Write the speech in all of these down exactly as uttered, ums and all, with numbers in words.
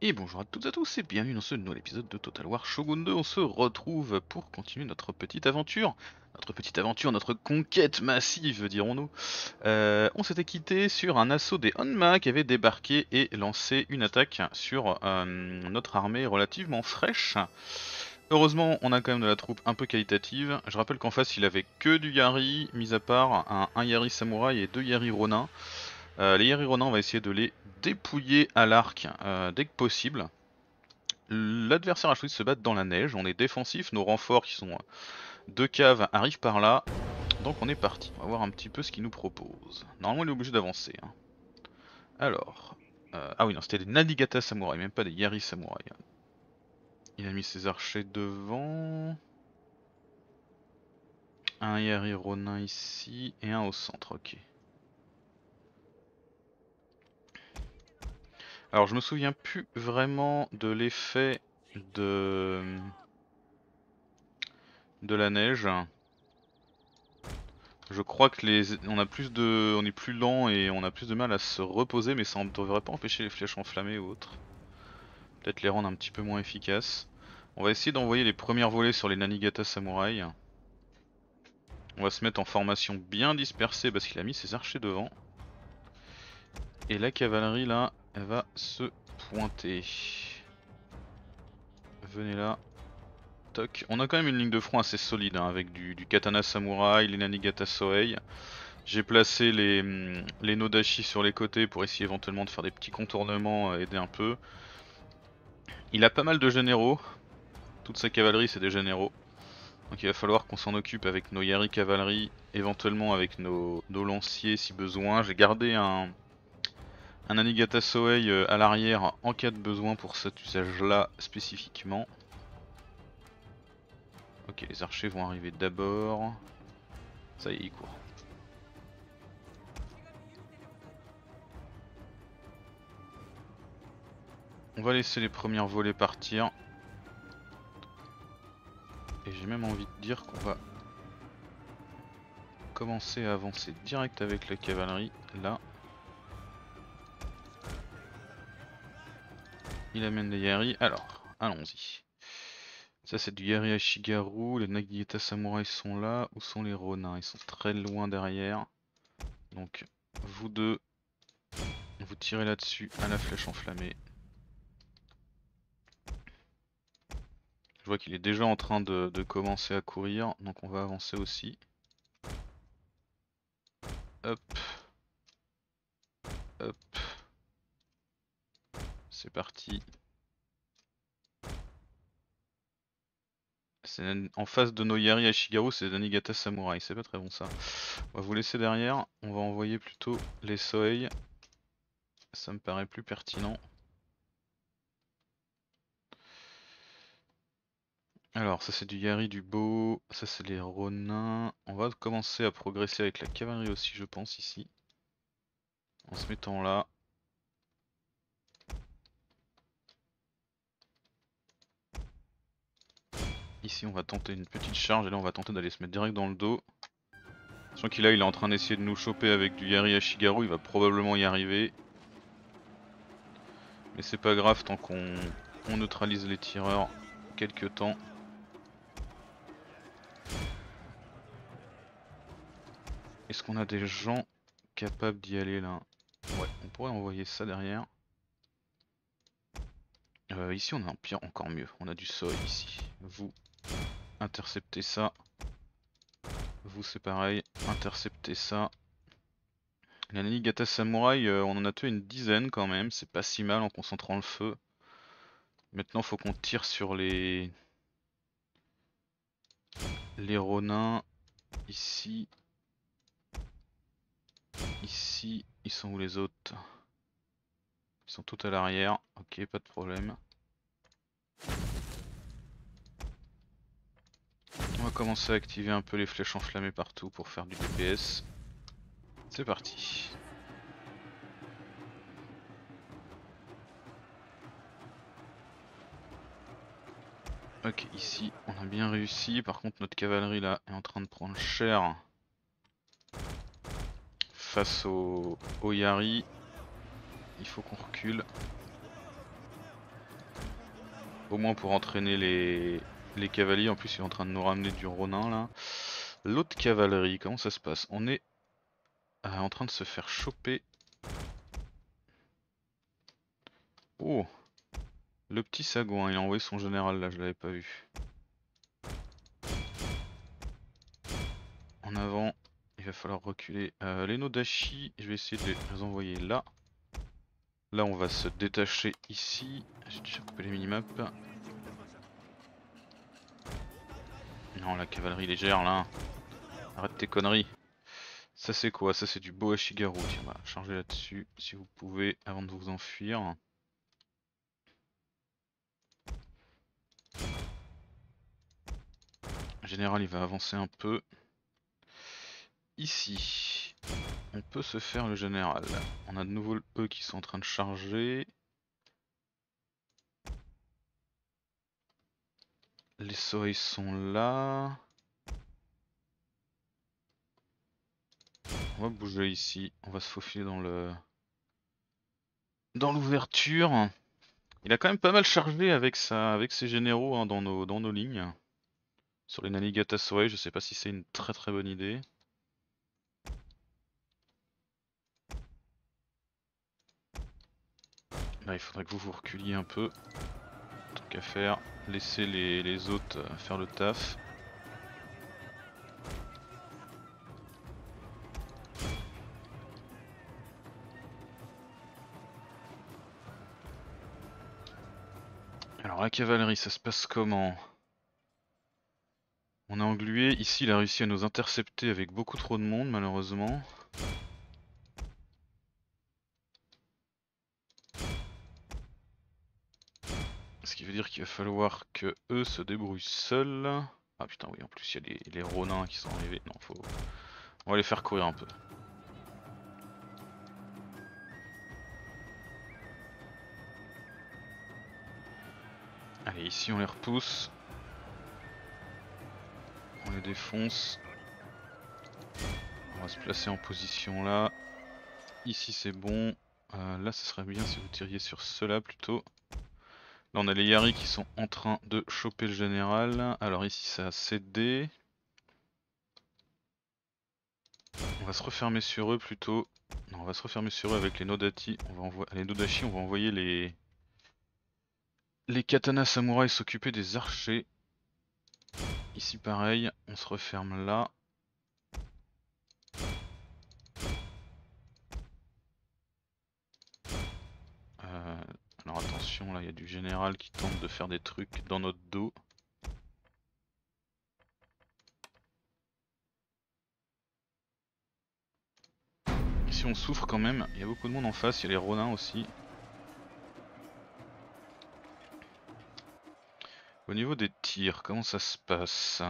Et bonjour à toutes et à tous et bienvenue dans ce nouvel épisode de Total War Shogun deux. On se retrouve pour continuer notre petite aventure. Notre petite aventure, notre conquête massive dirons-nous. Euh, on s'était quitté sur un assaut des Honma qui avait débarqué et lancé une attaque sur euh, notre armée relativement fraîche. Heureusement on a quand même de la troupe un peu qualitative. Je rappelle qu'en face il avait que du Yari, mis à part un, un Yari Samouraï et deux Yari Ronin. Euh, les Yari Ronin, on va essayer de les dépouiller à l'arc euh, dès que possible. L'adversaire a choisi de se battre dans la neige, on est défensif, nos renforts qui sont deux caves arrivent par là, donc on est parti. On va voir un petit peu ce qu'il nous propose. Normalement il est obligé d'avancer. Hein. Alors, euh, ah oui non c'était des Nanigata Samurai, même pas des Yari Samurai. Il a mis ses archers devant, un Yari Ronin ici et un au centre, ok. Alors je me souviens plus vraiment de l'effet de... de la neige. Je crois que les, on a plus de, on est plus lent et on a plus de mal à se reposer, mais ça ne devrait pas empêcher les flèches enflammées ou autres. Peut-être les rendre un petit peu moins efficaces. On va essayer d'envoyer les premières volées sur les Nanigata Samurai. On va se mettre en formation bien dispersée parce qu'il a mis ses archers devant. Et la cavalerie là, elle va se pointer. Venez là. Toc. On a quand même une ligne de front assez solide hein, avec du, du Katana Samurai, les Nanigata Sohei. J'ai placé les, les Nodashi sur les côtés pour essayer éventuellement de faire des petits contournements, aider un peu. Il a pas mal de généraux. Toute sa cavalerie c'est des généraux. Donc il va falloir qu'on s'en occupe avec nos Yari cavalerie, éventuellement avec nos, nos lanciers si besoin. J'ai gardé un, un Nanigata Sohei à l'arrière en cas de besoin pour cet usage là spécifiquement. Ok, les archers vont arriver d'abord. Ça y est, ils courent. On va laisser les premières volées partir. Et j'ai même envie de dire qu'on va commencer à avancer direct avec la cavalerie. Là. Il amène des Yari. Alors, allons-y. Ça c'est du Yari Ashigaru. Les Nagita Samurai sont là. Où sont les Ronin? Ils sont très loin derrière. Donc, vous deux, vous tirez là-dessus à la flèche enflammée. Je vois qu'il est déjà en train de, de commencer à courir, donc on va avancer aussi. Hop. Hop. C'est parti. En face de nos Yari Ashigaru, c'est des Nanigata Samurai, c'est pas très bon ça. On va vous laisser derrière, on va envoyer plutôt les Sohei. Ça me paraît plus pertinent. Alors ça c'est du Yari, du Beau, ça c'est les Ronin. On va commencer à progresser avec la cavalerie aussi je pense ici. En se mettant là. Ici on va tenter une petite charge et là on va tenter d'aller se mettre direct dans le dos. Sachant qu'il là il est en train d'essayer de nous choper avec du Yari Ashigaru, il va probablement y arriver. Mais c'est pas grave tant qu'on on neutralise les tireurs quelques temps. Est-ce qu'on a des gens capables d'y aller là? Ouais, on pourrait envoyer ça derrière. Euh, ici on a un pire encore mieux, on a du sol ici. Vous interceptez ça. Vous c'est pareil, interceptez ça. Les Nanigata Samurai, euh, on en a tué une dizaine quand même, c'est pas si mal en concentrant le feu. Maintenant faut qu'on tire sur les... les Ronins. Ici. Ici, ils sont où les autres? Ils sont tout à l'arrière, ok pas de problème. On va commencer à activer un peu les flèches enflammées partout pour faire du D P S. C'est parti. Ok, ici on a bien réussi, par contre notre cavalerie là est en train de prendre cher face au, au Yari. Il faut qu'on recule. Au moins pour entraîner les, les cavaliers. En plus il est en train de nous ramener du Ronin là. L'autre cavalerie, comment ça se passe? On est euh, en train de se faire choper. Oh, le petit sagouin, il a envoyé son général là, je l'avais pas vu. En avant, il va falloir reculer. Euh, les Nodashi, je vais essayer de les envoyer là. Là on va se détacher ici. J'ai déjà coupé les minimaps. Non, la cavalerie légère là. Arrête tes conneries. Ça c'est quoi? Ça c'est du Boashigaru. Tiens, on va changer là-dessus si vous pouvez avant de vous enfuir. Le général il va avancer un peu. Ici, on peut se faire le général. On a de nouveau eux qui sont en train de charger. Les Soei sont là. On va bouger ici. On va se faufiler dans le dans l'ouverture. Il a quand même pas mal chargé avec sa avec ses généraux hein, dans nos dans nos lignes. Sur les Nanigata Soei, je sais pas si c'est une très très bonne idée. Là, il faudrait que vous vous reculiez un peu. Tant qu'à faire, laisser les, les autres faire le taf. Alors la cavalerie, ça se passe comment? On est englué, ici il a réussi à nous intercepter avec beaucoup trop de monde malheureusement. Ce qui veut dire qu'il va falloir que eux se débrouillent seuls. Ah putain oui, en plus il y a les, les Ronins qui sont arrivés. Non, faut... On va les faire courir un peu. Allez, ici on les repousse. On les défonce. On va se placer en position là. Ici c'est bon. Euh, là ce serait bien si vous tiriez sur ceux-là plutôt. Là on a les Yari qui sont en train de choper le général. Alors ici ça a cédé. On va se refermer sur eux plutôt. Non, on va se refermer sur eux avec les Nodati. On va envoyer les Nodashi, on va envoyer les les katanas samouraïs s'occuper des archers. Ici pareil, on se referme là. Euh, alors attention, là il y a du général qui tente de faire des trucs dans notre dos. Ici on souffre quand même, il y a beaucoup de monde en face, il y a les Ronins aussi. Au niveau des tirs, comment ça se passe?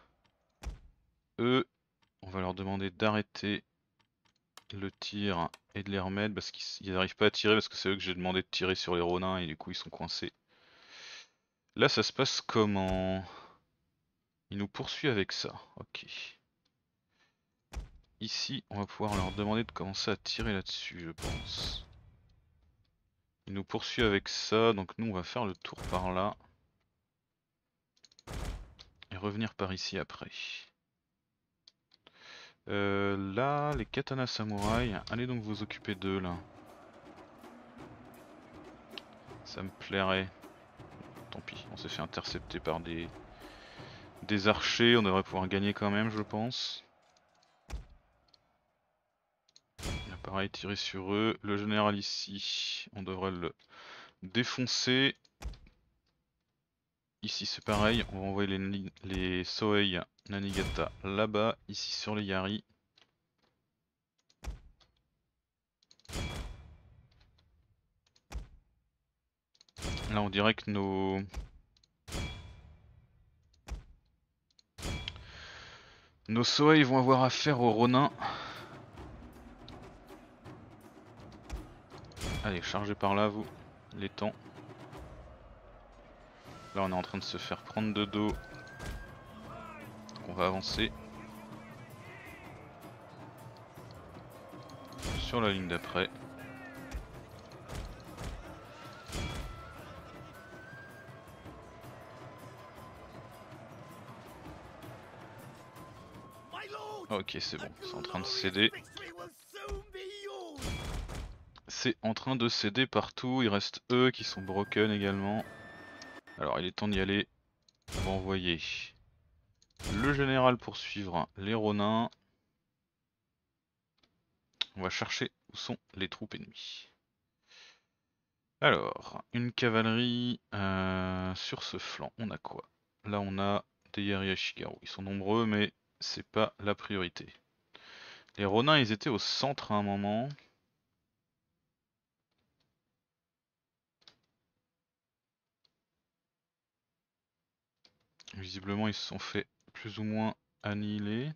Eux, on va leur demander d'arrêter le tir et de les remettre parce qu'ils n'arrivent pas à tirer parce que c'est eux que j'ai demandé de tirer sur les Ronins et du coup ils sont coincés. Là ça se passe comment? Il nous poursuit avec ça, ok. Ici on va pouvoir leur demander de commencer à tirer là-dessus je pense. Il nous poursuit avec ça, donc nous on va faire le tour par là. Et revenir par ici après. Euh, là, les katanas samouraïs, allez donc vous occuper d'eux là. Ça me plairait. Tant pis, on s'est fait intercepter par des... des archers, on devrait pouvoir gagner quand même je pense. Là, pareil, tirer sur eux. Le général ici, on devrait le défoncer. Ici c'est pareil, on va envoyer les, les Soei Nanigata là-bas, ici sur les Yari. Là on dirait que nos... Nos Soei vont avoir affaire aux Ronins. Allez, chargez par là vous, les temps. Là on est en train de se faire prendre de dos. Donc on va avancer. Sur la ligne d'après. Ok, c'est bon, c'est en train de céder. C'est en train de céder partout, il reste eux qui sont broken également. Alors il est temps d'y aller. On va envoyer le général pour suivre les Ronins. On va chercher où sont les troupes ennemies. Alors, une cavalerie euh, sur ce flanc, on a quoi? Là on a des Yari Shigaru, ils sont nombreux mais c'est pas la priorité. Les Ronins ils étaient au centre à un moment. Visiblement ils se sont fait plus ou moins annihiler.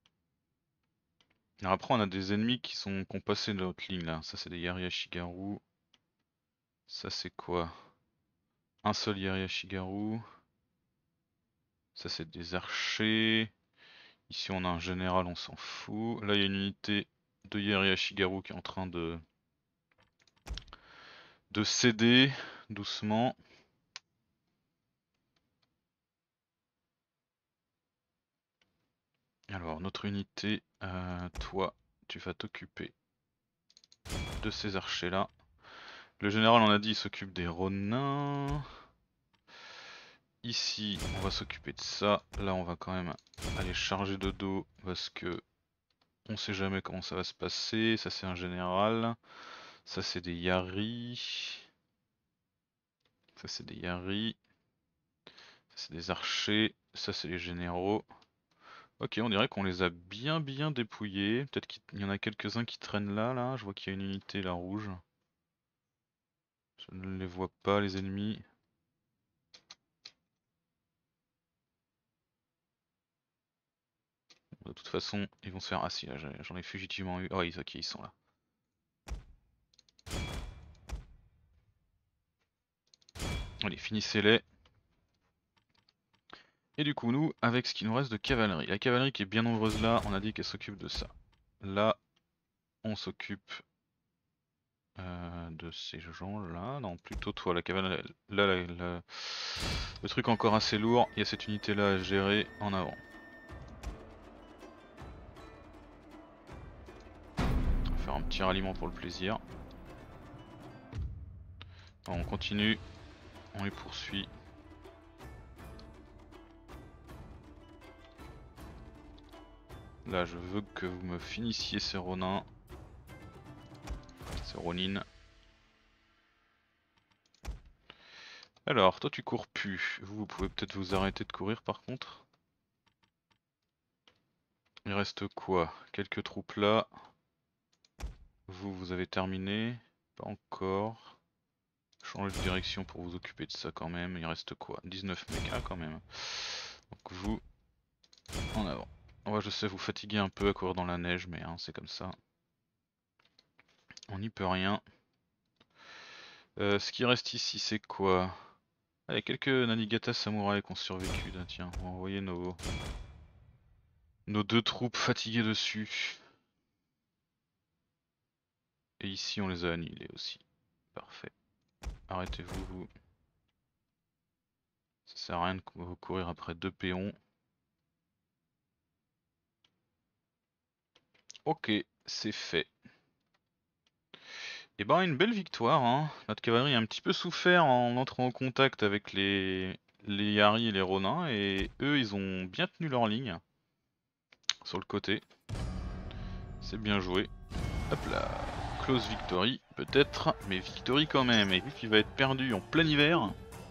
Alors après on a des ennemis qui sont qui ont passé notre ligne là, ça c'est des Yari Shigaru. Ça c'est quoi? Un seul Yari Shigaru. Ça c'est des archers. Ici on a un général, on s'en fout. Là il y a une unité de Yari Shigaru qui est en train de de céder doucement. Alors notre unité, euh, toi tu vas t'occuper de ces archers là. Le général on a dit il s'occupe des Ronins. Ici on va s'occuper de ça. Là on va quand même aller charger de dos parce que on sait jamais comment ça va se passer. Ça c'est un général. Ça c'est des Yari. Ça c'est des Yari. Ça c'est des archers. Ça c'est les généraux. Ok, on dirait qu'on les a bien bien dépouillés. Peut-être qu'il y en a quelques-uns qui traînent là, là. Je vois qu'il y a une unité là rouge. Je ne les vois pas les ennemis. De toute façon, ils vont se faire... Ah si, là j'en ai fugitivement eu. Oh, ils, ok, ils sont là. Allez, finissez-les. Et du coup, nous, avec ce qui nous reste de cavalerie. La cavalerie qui est bien nombreuse là, on a dit qu'elle s'occupe de ça. Là, on s'occupe euh, de ces gens-là. Non, plutôt toi, la cavalerie. Là, la, la... le truc encore assez lourd. Il y a cette unité-là à gérer en avant. On va faire un petit ralliement pour le plaisir. Alors, on continue. On les poursuit. Là, je veux que vous me finissiez ces Ronins. Ces Ronin. Alors, toi tu cours plus. Vous, vous pouvez peut-être vous arrêter de courir par contre. Il reste quoi? Quelques troupes là. Vous, vous avez terminé? Pas encore. Changez de direction pour vous occuper de ça quand même. Il reste quoi? dix-neuf mecs, ah, quand même. Donc vous, en avant. Ouais, je sais, vous fatiguez un peu à courir dans la neige, mais hein, c'est comme ça. On n'y peut rien. Euh, ce qui reste ici, c'est quoi? Ah, il y a quelques Nanigata samouraïs qui ont survécu. Là, tiens, on va envoyer nos... nos deux troupes fatiguées dessus. Et ici, on les a annihilés aussi. Parfait. Arrêtez-vous, vous. Ça sert à rien de courir après deux péons. Ok, c'est fait. Et ben une belle victoire, hein. Notre cavalerie a un petit peu souffert en entrant en contact avec les, les Yari et les Ronins, et eux ils ont bien tenu leur ligne sur le côté. C'est bien joué. Hop là, close victory peut-être, mais victory quand même. Et vu qu'il va être perdu en plein hiver,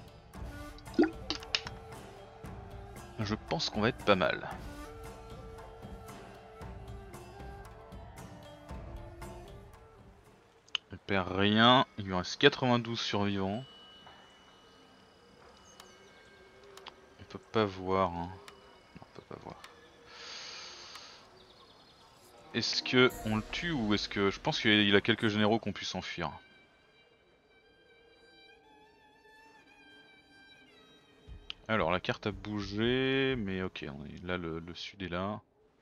je pense qu'on va être pas mal. On perd rien, il lui reste quatre-vingt-douze survivants. On peut pas voir, hein. On peut pas voir. Est-ce que on le tue ou est-ce que... Je pense qu'il a quelques généraux qu'on puisse s'enfuir. Alors la carte a bougé, mais ok, on est... là le, le sud est là.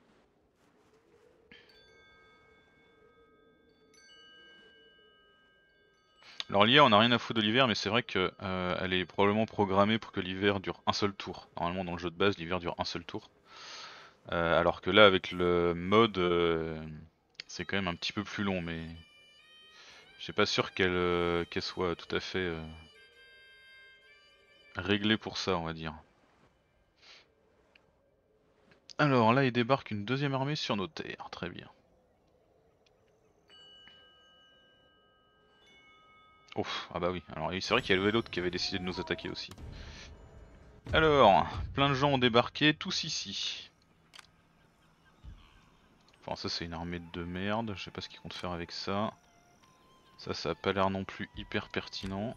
Alors l'I A on a rien à foutre de l'hiver, mais c'est vrai qu'elle euh, est probablement programmée pour que l'hiver dure un seul tour. Normalement dans le jeu de base l'hiver dure un seul tour. Euh, alors que là avec le mode euh, c'est quand même un petit peu plus long, mais je suis pas sûr qu'elle euh, qu'elle soit tout à fait euh, réglée pour ça, on va dire. Alors là il débarque une deuxième armée sur nos terres, très bien. Ouf, ah bah oui, alors c'est vrai qu'il y avait l'autre qui avait décidé de nous attaquer aussi. Alors, plein de gens ont débarqué, tous ici. Enfin ça c'est une armée de merde, je sais pas ce qu'ils comptent faire avec ça. Ça, ça a pas l'air non plus hyper pertinent.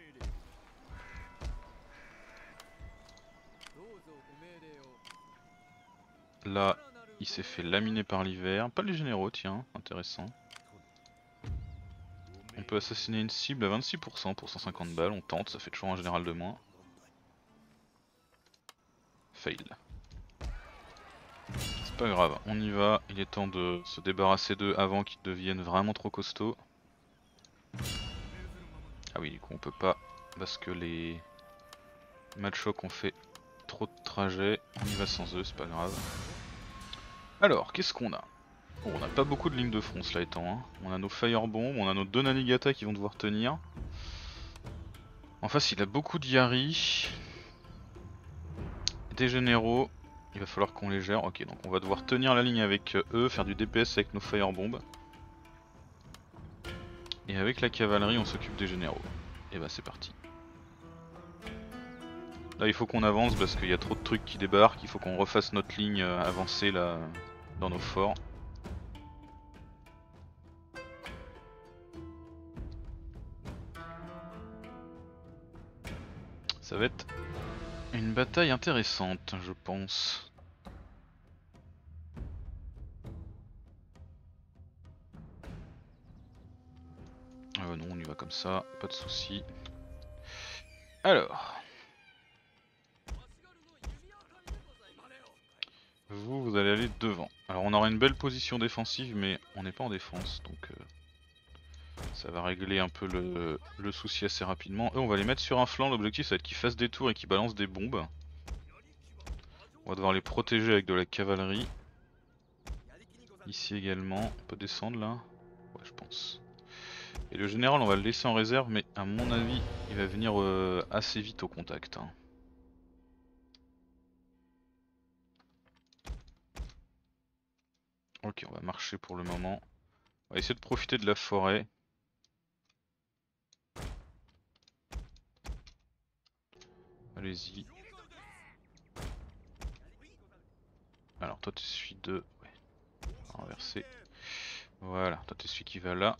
Là, il s'est fait laminer par l'hiver. Pas les généraux, tiens, intéressant. On peut assassiner une cible à vingt-six pour cent pour cent cinquante balles, on tente, ça fait toujours un général de moins. Fail. C'est pas grave, on y va, il est temps de se débarrasser d'eux avant qu'ils deviennent vraiment trop costauds. Ah oui, du coup on peut pas, parce que les Machocs ont fait trop de trajets, on y va sans eux, c'est pas grave. Alors, qu'est-ce qu'on a? Oh, on n'a pas beaucoup de lignes de front cela étant, hein. On a nos Firebombs, on a nos deux Nanigata qui vont devoir tenir. En face il a beaucoup d'Yari, des généraux, il va falloir qu'on les gère. Ok, donc on va devoir tenir la ligne avec eux, faire du D P S avec nos Firebombs. Et avec la cavalerie on s'occupe des généraux. Et bah c'est parti. Là il faut qu'on avance parce qu'il y a trop de trucs qui débarquent, il faut qu'on refasse notre ligne avancée là dans nos forts. Ça va être une bataille intéressante, je pense. Euh, non, on y va comme ça, pas de soucis. Alors, vous, vous allez aller devant. Alors on aura une belle position défensive, mais on n'est pas en défense, donc euh, ça va régler un peu le, le souci assez rapidement. Eux, on va les mettre sur un flanc, l'objectif ça va être qu'ils fassent des tours et qu'ils balancent des bombes. On va devoir les protéger avec de la cavalerie. Ici également, on peut descendre là? Ouais, je pense. Et le général, on va le laisser en réserve, mais à mon avis, il va venir euh, assez vite au contact, hein. Ok, on va marcher pour le moment. On va essayer de profiter de la forêt. Allez-y. Alors toi tu suis de... Ouais, on va inverser. Voilà, toi tu celui qui va là.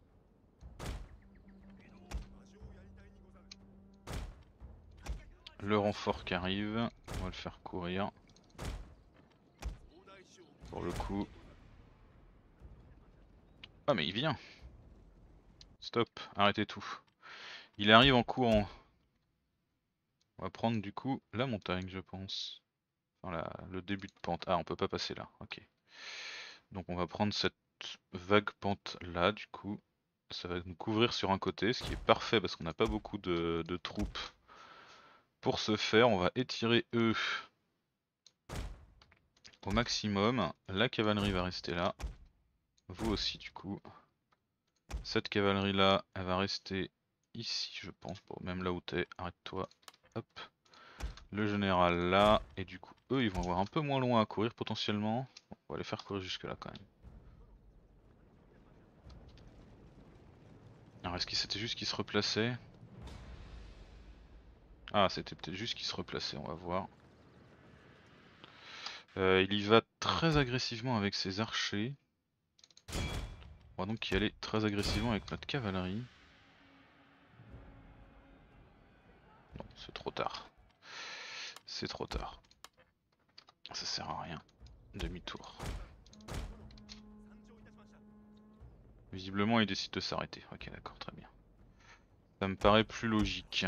Le renfort qui arrive, on va le faire courir. Pour le coup. Ah mais il vient. Stop, arrêtez tout. Il arrive en courant. On va prendre du coup la montagne je pense. Enfin, la, le début de pente. Ah on peut pas passer là, ok. Donc on va prendre cette vague pente là du coup. Ça va nous couvrir sur un côté, ce qui est parfait parce qu'on n'a pas beaucoup de, de troupes. Pour ce faire, on va étirer eux au maximum. La cavalerie va rester là. Vous aussi du coup. Cette cavalerie là, elle va rester ici je pense. Bon, même là où t'es, arrête-toi. Hop. Le général là. Et du coup, eux ils vont avoir un peu moins loin à courir potentiellement. Bon, on va les faire courir jusque là quand même. Alors est-ce que c'était juste qu'ils se replaçaient? Ah c'était peut-être juste qu'ils se replaçaient, on va voir. Euh, il y va très agressivement avec ses archers. On va donc y aller très agressivement avec notre cavalerie. Non, c'est trop tard. C'est trop tard. Ça sert à rien. Demi-tour. Visiblement il décide de s'arrêter. Ok d'accord, très bien. Ça me paraît plus logique.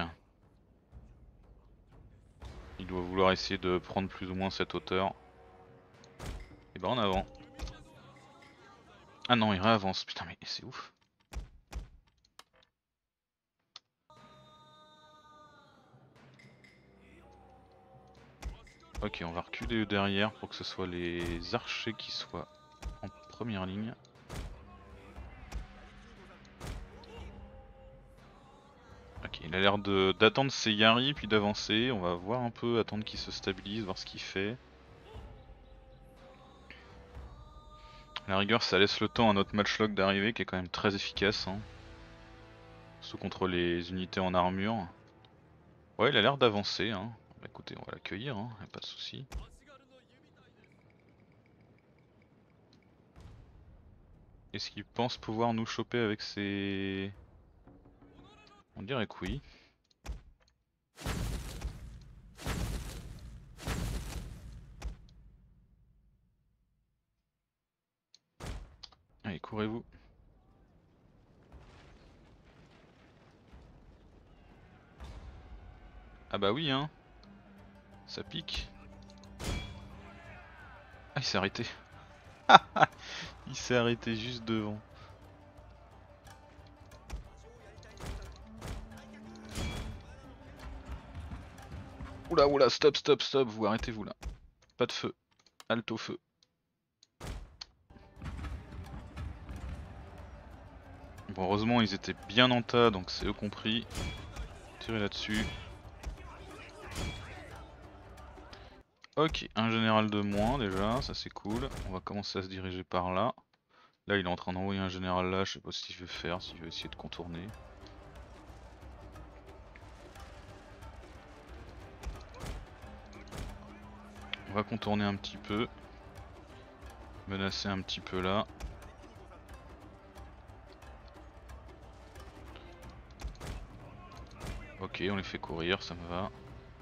Il doit vouloir essayer de prendre plus ou moins cette hauteur. Et ben en avant. Ah non il réavance, putain mais c'est ouf. Ok, on va reculer derrière pour que ce soit les archers qui soient en première ligne. Ok, il a l'air d'attendre ses Yari puis d'avancer. On va voir un peu, attendre qu'il se stabilise, voir ce qu'il fait. À la rigueur, ça laisse le temps à notre matchlock d'arriver qui est quand même très efficace. Hein. Surtout contre les unités en armure. Ouais, il a l'air d'avancer. Hein. Bah, écoutez, on va l'accueillir, hein, y a pas de souci. Est-ce qu'il pense pouvoir nous choper avec ses... On dirait que oui. Allez, courez-vous. Ah bah oui, hein. Ça pique. Ah, il s'est arrêté. Il s'est arrêté juste devant. Oula, oula, stop, stop, stop, vous arrêtez-vous là. Pas de feu. Halte au feu. Bon, heureusement, ils étaient bien en tas, donc c'est eux compris. Tirez là-dessus. Ok, un général de moins déjà, ça c'est cool. On va commencer à se diriger par là. Là, il est en train d'envoyer un général là, je sais pas ce qu'il veut faire, s'il veut essayer de contourner. On va contourner un petit peu. Menacer un petit peu là. Ok, on les fait courir, ça me va.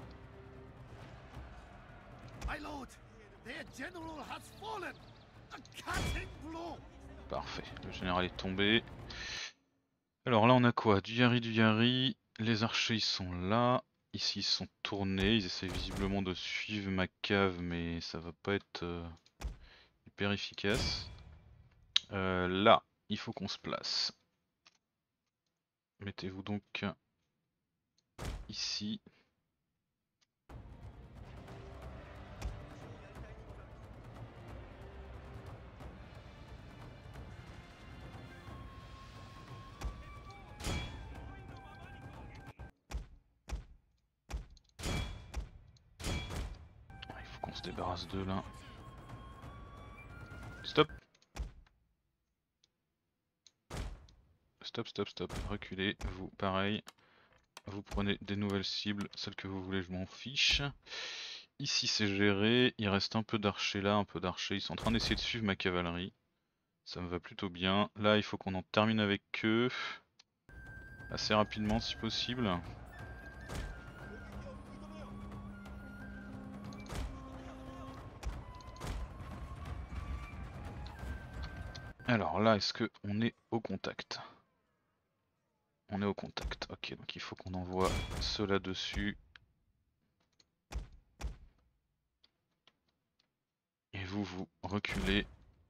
Parfait, le général est tombé. Alors là on a quoi? Du Yari, du Yari. Les archers ils sont là. Ici ils sont tournés, ils essaient visiblement de suivre ma cave mais ça va pas être euh, hyper efficace. Euh, là, il faut qu'on se place. Mettez-vous donc ici. Il faut qu'on se débarrasse d'eux là. Stop. Stop, stop, stop. Reculez. Vous, pareil. Vous prenez des nouvelles cibles. Celles que vous voulez, je m'en fiche. Ici c'est géré. Il reste un peu d'archers là, un peu d'archers. Ils sont en train d'essayer de suivre ma cavalerie. Ça me va plutôt bien. Là, il faut qu'on en termine avec eux. Assez rapidement si possible. Alors là, est-ce qu'on est au contact? On est au contact. Ok, donc il faut qu'on envoie ceux-là dessus. Et vous, vous reculez.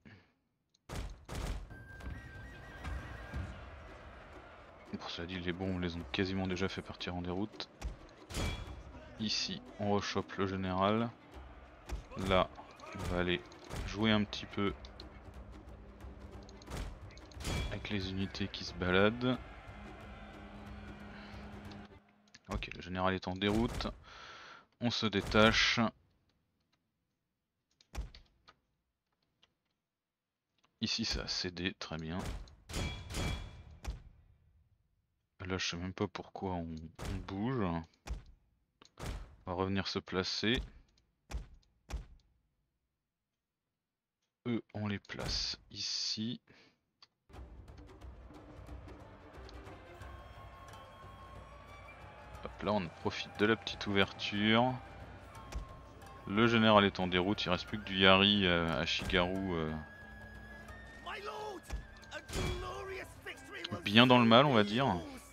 Pour cela dit, les bombes les ont quasiment déjà fait partir en déroute. Ici, on rechoppe le général. Là, on va aller jouer un petit peu avec les unités qui se baladent. Ok, le général est en déroute. On se détache. Ici, ça a cédé, très bien. Là, je sais même pas pourquoi on, on bouge. On va revenir se placer. Eux, on les place ici. Hop là, on profite de la petite ouverture. Le général est en déroute, il reste plus que du Yari euh, à Shigaru. Euh, bien dans le mal, on va dire.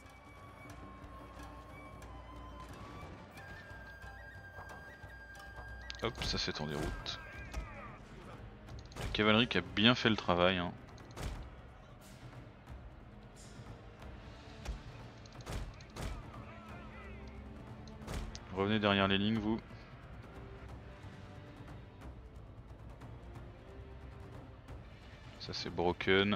Hop, ça c'est en déroute. La cavalerie qui a bien fait le travail. Hein. Revenez derrière les lignes, vous. Ça c'est broken.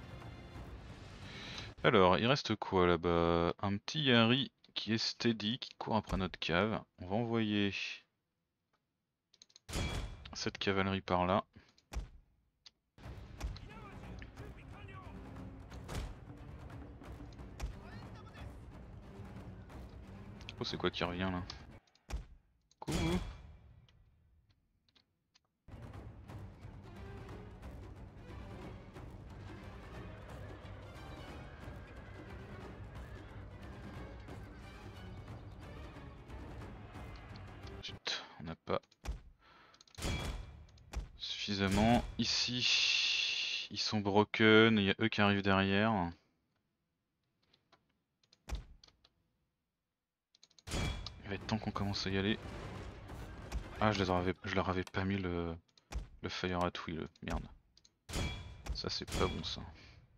Alors, il reste quoi là-bas? Un petit Yari qui est steady, qui court après notre cave. On va envoyer cette cavalerie par là. Oh, c'est quoi qui revient là? Coucou. Zut, on n'a pas suffisamment. Ici, ils sont broken, il y a eux qui arrivent derrière. Il va être temps qu'on commence à y aller. Ah, je, les avais, je leur avais pas mis le, le fire at will, merde. Ça c'est pas bon ça.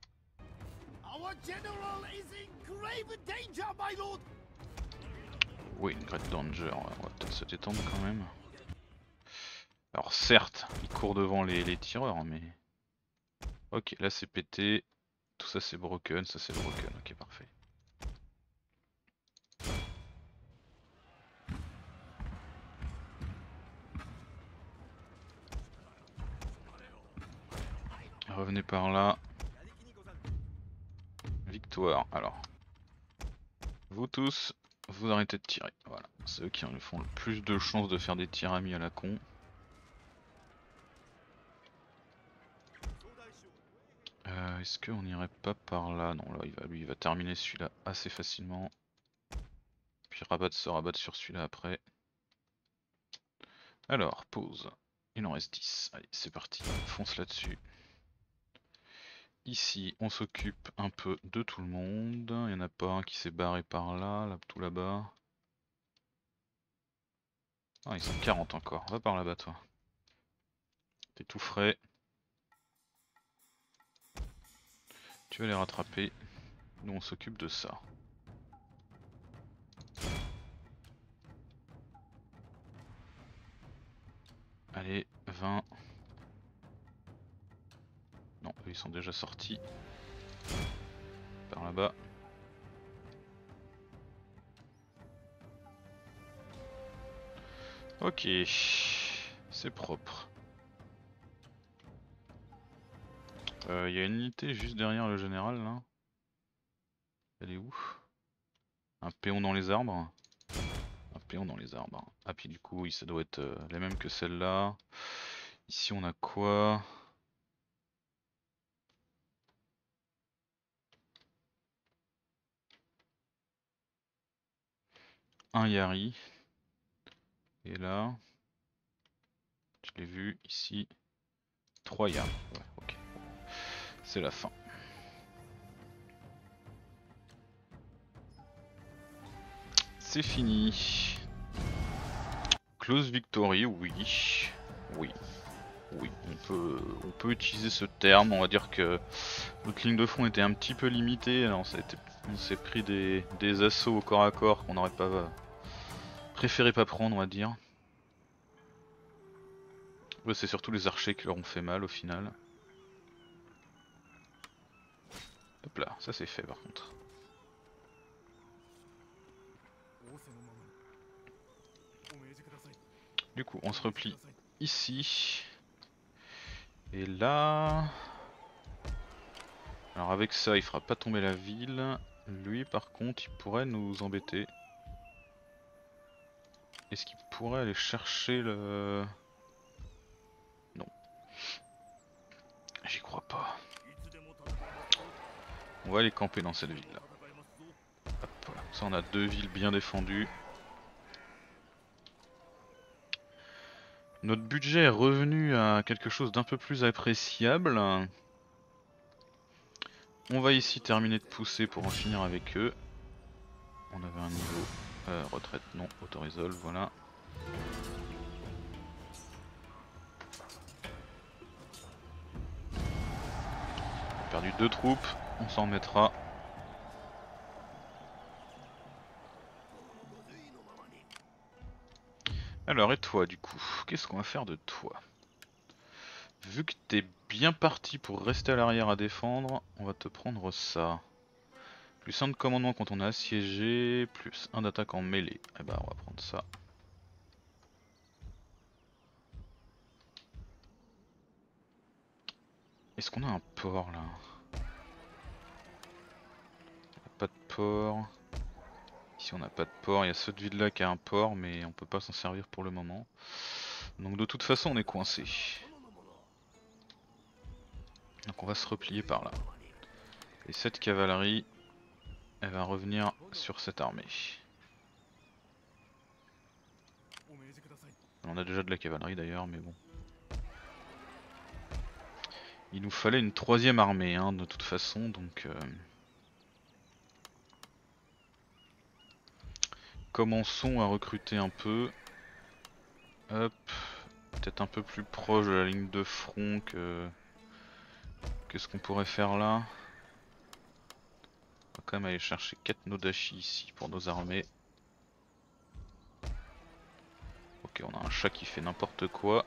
Oui, une great danger, on va peut-être se détendre quand même. Alors certes, il court devant les, les tireurs, mais... Ok, là c'est pété. Tout ça c'est broken, ça c'est broken, ok parfait. Revenez par là. Victoire, alors. Vous tous, vous arrêtez de tirer. Voilà, c'est eux qui font le plus de chances de faire des tirs amis à la con. Euh, Est-ce qu'on irait pas par là? Non, là il va, lui il va terminer celui-là assez facilement. Puis rabattre se rabattre sur celui-là après. Alors, pause. Il en reste dix. Allez, c'est parti. Fonce là-dessus. Ici, on s'occupe un peu de tout le monde. Il n'y en a pas un qui s'est barré par là, là tout là-bas. Ah, ils sont quarante encore. Va par là-bas, toi. T'es tout frais. Tu vas les rattraper. Nous, on s'occupe de ça. Allez, vingt. Non, eux, ils sont déjà sortis. Par là-bas. Ok. C'est propre. Il euh, y a une unité juste derrière le général, là. Elle est où? Un péon dans les arbres. Un péon dans les arbres. Ah puis du coup, ça doit être euh, les mêmes que celle-là. Ici on a quoi? Un Yari. Et là, je l'ai vu ici. Trois Yari. Ouais, ok. C'est la fin. C'est fini. Close victory, oui. Oui. Oui, on peut, on peut utiliser ce terme. On va dire que notre ligne de front était un petit peu limitée. Alors ça a été, on s'est pris des, des assauts au corps à corps qu'on n'aurait pas préféré pas prendre, on va dire. Ouais, c'est surtout les archers qui leur ont fait mal au final. Hop là, ça c'est fait par contre. Du coup, on se replie ici. Et là... Alors avec ça, il fera pas tomber la ville. Lui, par contre, il pourrait nous embêter. Est-ce qu'il pourrait aller chercher le... Non. J'y crois pas. On va aller camper dans cette ville là. Hop, voilà. Ça on a deux villes bien défendues. Notre budget est revenu à quelque chose d'un peu plus appréciable. On va ici terminer de pousser pour en finir avec eux. On avait un niveau. Euh, retraite non, autorisol, voilà. On a perdu deux troupes, on s'en remettra. Alors et toi du coup, qu'est-ce qu'on va faire de toi? Vu que t'es bien parti pour rester à l'arrière à défendre, on va te prendre ça. Plus un de commandement quand on est assiégé, plus un d'attaque en mêlée. Eh bah on va prendre ça. Est-ce qu'on a un port là? Pas de port. Ici on n'a pas de port, il y a cette ville là qui a un port mais on peut pas s'en servir pour le moment. Donc de toute façon on est coincé. Donc on va se replier par là. Et cette cavalerie, elle va revenir sur cette armée. On a déjà de la cavalerie d'ailleurs mais bon. Il nous fallait une troisième armée hein, de toute façon donc... Euh... Commençons à recruter un peu. Hop. Peut-être un peu plus proche de la ligne de front que... Qu'est-ce qu'on pourrait faire là? On va quand même aller chercher quatre Nodashi ici pour nos armées. Ok, on a un chat qui fait n'importe quoi.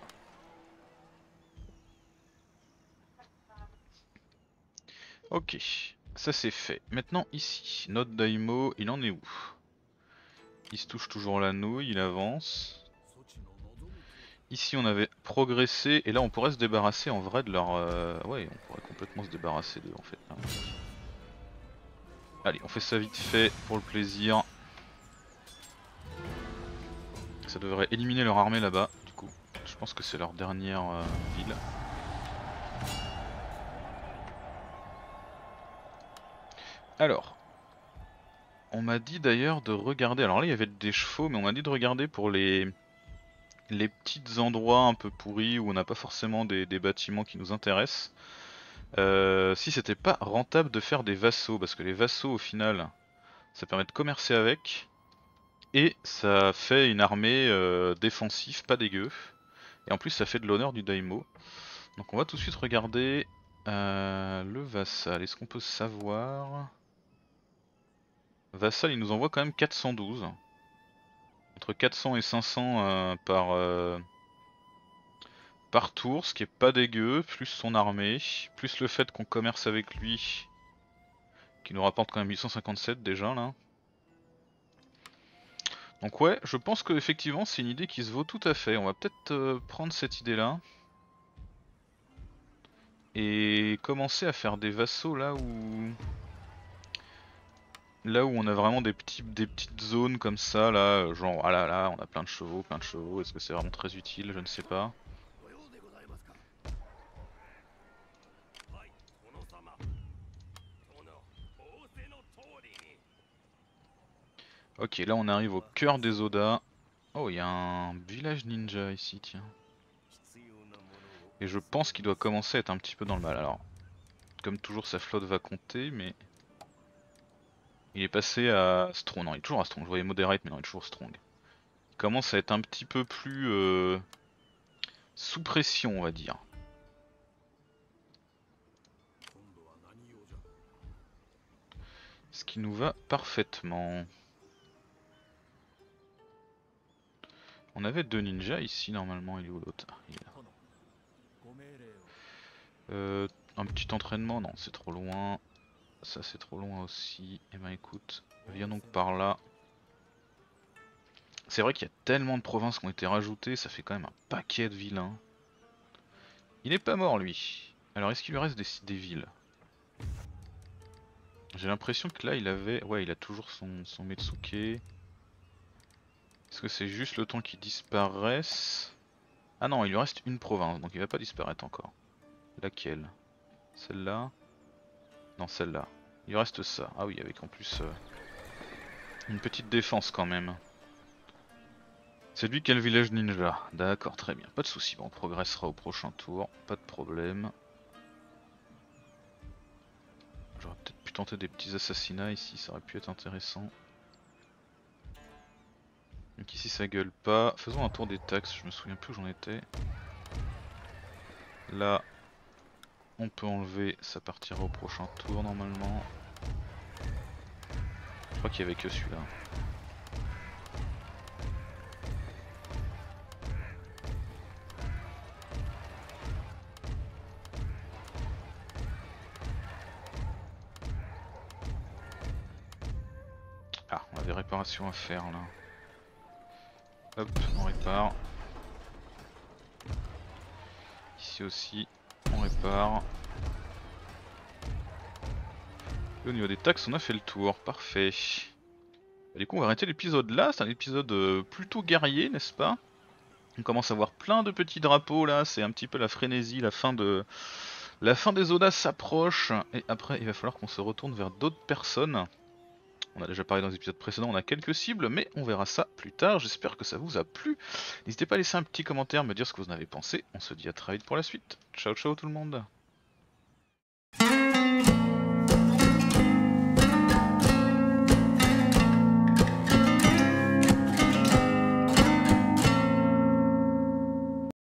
Ok, ça c'est fait. Maintenant ici, notre Daimo, il en est où? Il se touche toujours la nouille, il avance. Ici on avait progressé et là on pourrait se débarrasser en vrai de leur... Euh... Ouais, on pourrait complètement se débarrasser d'eux en fait. Là. Allez, on fait ça vite fait pour le plaisir. Ça devrait éliminer leur armée là-bas du coup. Je pense que c'est leur dernière euh, ville. Alors, on m'a dit d'ailleurs de regarder, alors là il y avait des chevaux mais on m'a dit de regarder pour les... les petits endroits un peu pourris où on n'a pas forcément des, des bâtiments qui nous intéressent. Euh, si c'était pas rentable de faire des vassaux, parce que les vassaux au final ça permet de commercer avec et ça fait une armée euh, défensive pas dégueu et en plus ça fait de l'honneur du daimo. Donc on va tout de suite regarder euh, le vassal, est-ce qu'on peut savoir? Vassal il nous envoie quand même quatre cent douze, entre quatre cents et cinq cents euh, par, euh, par tour, ce qui est pas dégueu, plus son armée, plus le fait qu'on commerce avec lui qui nous rapporte quand même huit cent cinquante-sept déjà là. Donc ouais, je pense que effectivement c'est une idée qui se vaut tout à fait. On va peut-être euh, prendre cette idée là et commencer à faire des vassaux là où là où on a vraiment des petits des petites zones comme ça là, genre ah là là on a plein de chevaux, plein de chevaux. Est-ce que c'est vraiment très utile? Je ne sais pas. Ok, là on arrive au cœur des Oda. Oh, il y a un village ninja ici, tiens. Et je pense qu'il doit commencer à être un petit peu dans le mal. Alors, comme toujours, sa flotte va compter, mais... Il est passé à strong. Non, il est toujours à strong. Je voyais moderate, mais non, il est toujours strong. Il commence à être un petit peu plus... Euh... sous pression, on va dire. Ce qui nous va parfaitement. On avait deux ninjas ici, normalement. Il est où l'autre? Il est là. Euh, un petit entraînement? Non, c'est trop loin. Ça, c'est trop loin aussi. Eh ben écoute, viens donc par là. C'est vrai qu'il y a tellement de provinces qui ont été rajoutées, ça fait quand même un paquet de vilains. Il est pas mort lui. Alors est-ce qu'il lui reste des, des villes? J'ai l'impression que là il avait... Ouais, il a toujours son, son Metsuke. Est-ce que c'est juste le temps qu'il disparaisse? Ah non, il lui reste une province, donc il va pas disparaître encore. Laquelle? Celle-là? Non, celle-là. Il lui reste ça. Ah oui, avec en plus euh, une petite défense quand même. C'est lui qui a le village ninja. D'accord, très bien. Pas de soucis, bon, on progressera au prochain tour. Pas de problème. J'aurais peut-être pu tenter des petits assassinats ici, ça aurait pu être intéressant. Donc ici ça gueule pas. Faisons un tour des taxes, je me souviens plus où j'en étais. Là, on peut enlever, ça partira au prochain tour normalement. Je crois qu'il y avait que celui-là. réparations à faire là. Hop, on répare. Ici aussi, on répare. Et au niveau des taxes, on a fait le tour, parfait. Et du coup, on va arrêter l'épisode là, c'est un épisode euh, plutôt guerrier, n'est-ce pas? On commence à voir plein de petits drapeaux là, c'est un petit peu la frénésie, la fin de... La fin des zonas s'approche, et après il va falloir qu'on se retourne vers d'autres personnes. On a déjà parlé dans les épisodes précédents, on a quelques cibles, mais on verra ça plus tard. J'espère que ça vous a plu. N'hésitez pas à laisser un petit commentaire, me dire ce que vous en avez pensé. On se dit à très vite pour la suite. Ciao ciao tout le monde.